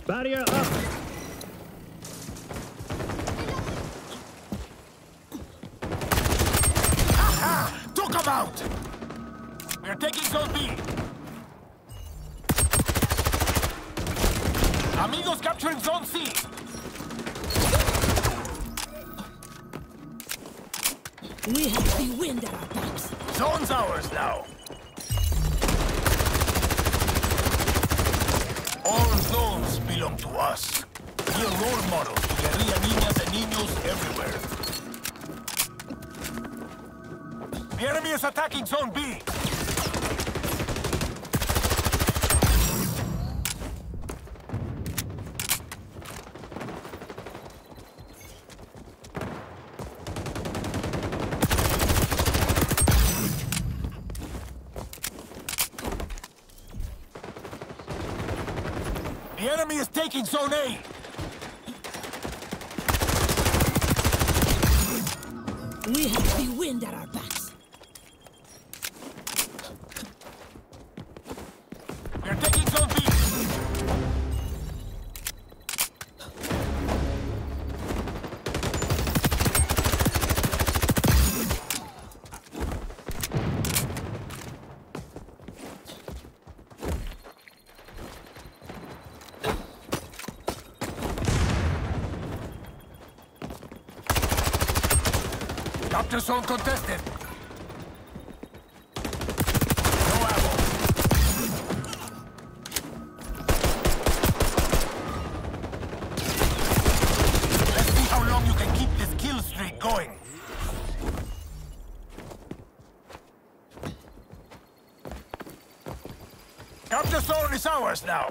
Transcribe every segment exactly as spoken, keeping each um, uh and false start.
Barrier up! Aha! Took him out! We're taking Zone B. Amigos capturing Zone C. We have the wind at our backs. Zone's ours now. All zones belong to us. We are role models to guerrilla niñas and niños everywhere. The enemy is attacking Zone B. The enemy is taking Zone A! We have the wind at our backs. We're taking Zone B! Capture zone contested. No ammo. Let's see how long you can keep this kill streak going. Capture zone is ours now.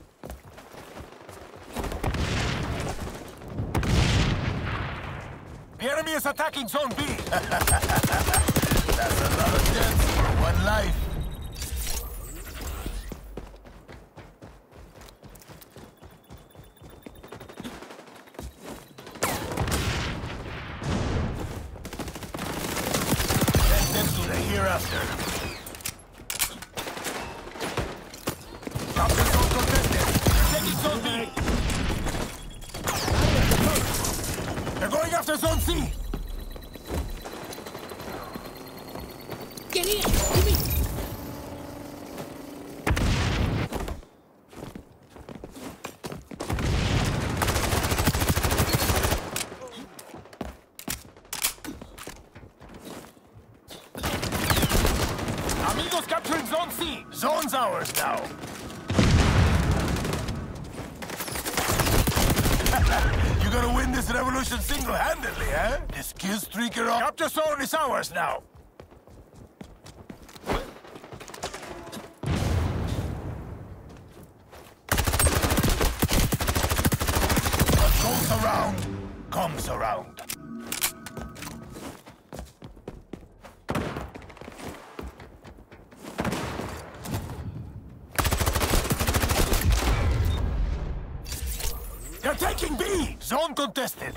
The enemy is attacking Zone B! That's a lot of deaths for one life. Send them to the hereafter. Capture zone contested. They're taking Zone B! They're going after Zone C! Get in! Give me! Amigos capturing Zone C! Zone's ours now! You're gonna win this revolution single-handedly, eh? This kill streaker on... Capture zone is ours now! What goes around, comes around. They're taking B! Zone contested.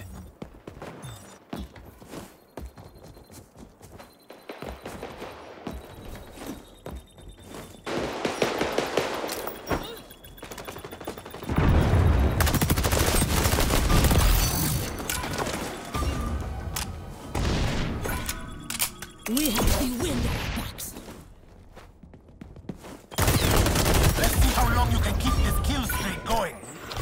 We have the wind at our backs. Let's see how long you can keep this kill streak going.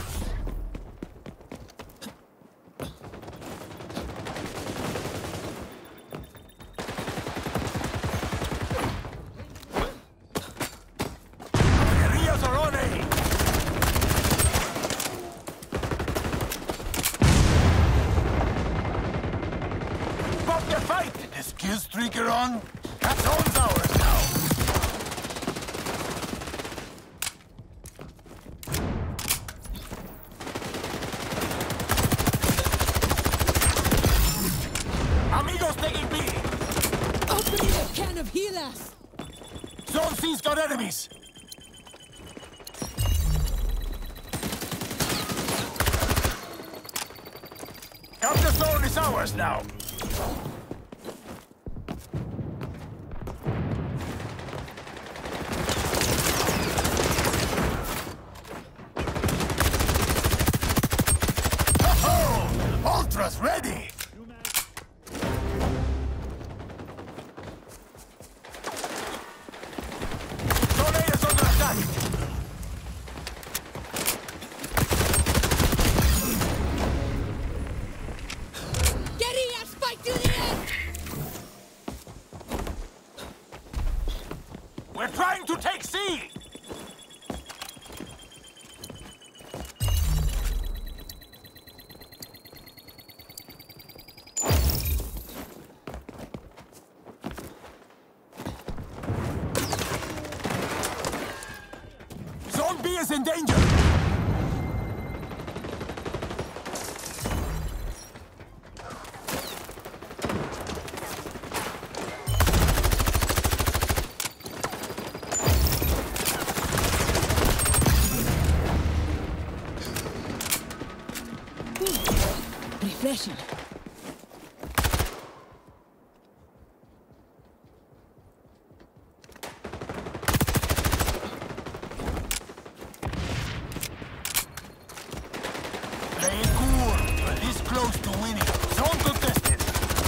Guerrillas are on A! Pop the fight! This kill streaker on? That zone's ours now! Amigos taking B! Opening a can of healers! Zone C's got enemies! Capture zone is ours now! Zone B is in danger! Refreshing. Play it cool. You're this close to winning. Zone contested.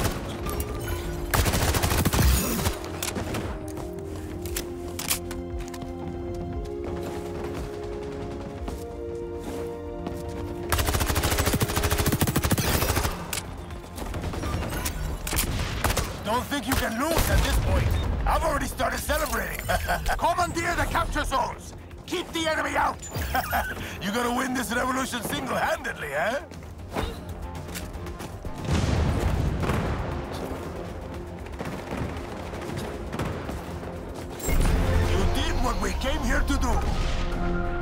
Don't think you can lose at this point. I've already started celebrating. Commandeer the capture zones. Keep the enemy out. You're gonna win this revolution single-handedly, eh? You did what we came here to do.